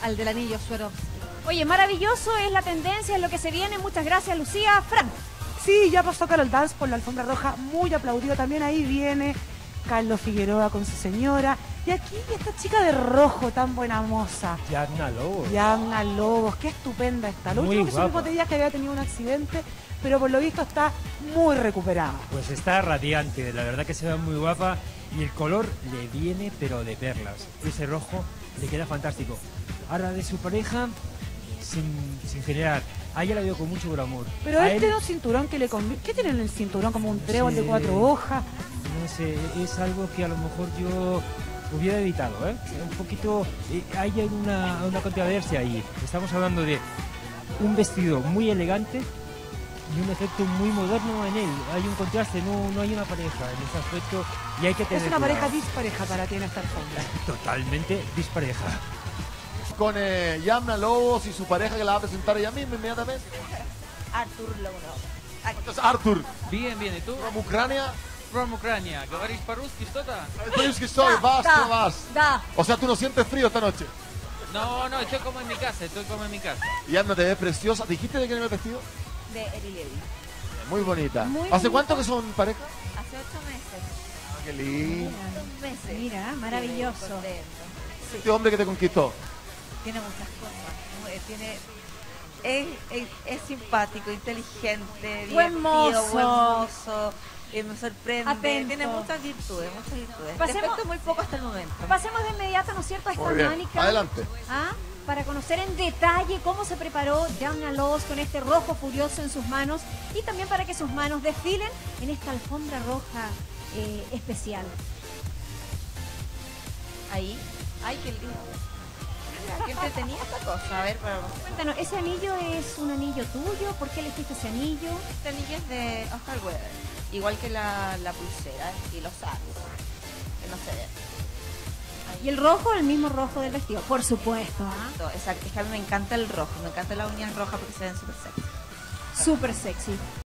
al del anillo Swarovski. Oye, maravilloso es la tendencia, es lo que se viene. Muchas gracias, Lucía. Fran. Sí, ya pasó Carol Dance por la alfombra roja, muy aplaudido. También ahí viene Carlos Figueroa con su señora. Y aquí esta chica de rojo, tan buena moza. Yamna Lobos. Yamna Lobos, qué estupenda está. Lo Muy último que guapa. supimos de ella es que había tenido un accidente, pero por lo visto está muy recuperada. Pues está radiante, la verdad que se ve muy guapa y el color le viene pero de perlas. Ese rojo le queda fantástico. Ahora de su pareja, sin generar, a ella la veo con mucho glamour. Pero A él él, tiene un cinturón que le conviene. ¿Qué tiene en el cinturón? Como un trébol Sí. de 4 hojas. no sé, es algo que a lo mejor yo hubiera evitado, ¿eh? Un poquito, hay una controversia ahí. Estamos hablando de un vestido muy elegante y un efecto muy moderno en él. Hay un contraste, no hay una pareja en ese aspecto y hay que tener Es una cuidado. pareja dispareja para ti en esta alfombra. Totalmente dispareja. Con Yamna Lobos y su pareja que la va a presentar ella misma inmediatamente. Artur Launov. Entonces, Artur, Bien, bien, и тут from Ucrania. from Украина. Говоришь по-русски что-то? Que soy, vas, da, no vas. da. O sea, tú no sientes frío esta noche. No, estoy como en mi casa, estoy como en mi casa. Yamna, te ves preciosa. ¿Dijiste de quién era el vestido? De Eri Levy. Muy bonita. Muy ¿Hace bonita. cuánto que son pareja? Hace 8 meses. Ah, qué lindo. 2 meses. Mira, maravilloso. Contento. Este hombre que te conquistó. Tiene muchas cosas. Es simpático, inteligente, Buen divertido, mozo. buen mozo, me sorprende. Atento. Tiene muchas virtudes, muchas virtudes. Pasemos- Defectos muy poco hasta el momento. Pasemos de inmediato, ¿no es cierto?, a esta Muy bien. manica. Adelante. ¿Ah? Para conocer en detalle cómo se preparó Yamna Lobos con este rojo furioso en sus manos y también para que sus manos desfilen en esta alfombra roja especial. Ahí. Ay, qué lindo. Mira, qué entretenida esta cosa. A ver, para Cuéntanos, ¿ese anillo es un anillo tuyo? ¿Por qué elegiste ese anillo? este anillo es de Oscar Weber. Igual que la pulsera y los aros. Que no se ven. Y el rojo, el mismo rojo del vestido, por supuesto. ¿Ah? Exacto, es que a mí me encanta el rojo, me encanta la uña roja porque se ven súper sexy. Súper sexy.